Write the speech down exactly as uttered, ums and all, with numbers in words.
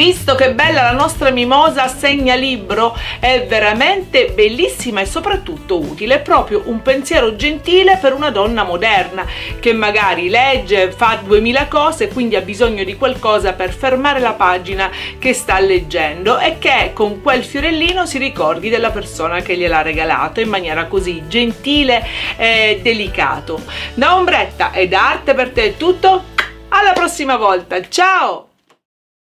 Visto che bella la nostra mimosa segnalibro, è veramente bellissima e soprattutto utile, è proprio un pensiero gentile per una donna moderna che magari legge, fa duemila cose, quindi ha bisogno di qualcosa per fermare la pagina che sta leggendo e che con quel fiorellino si ricordi della persona che gliel'ha regalato in maniera così gentile e delicato. Da Ombretta e da Arte per te è tutto, alla prossima volta, ciao!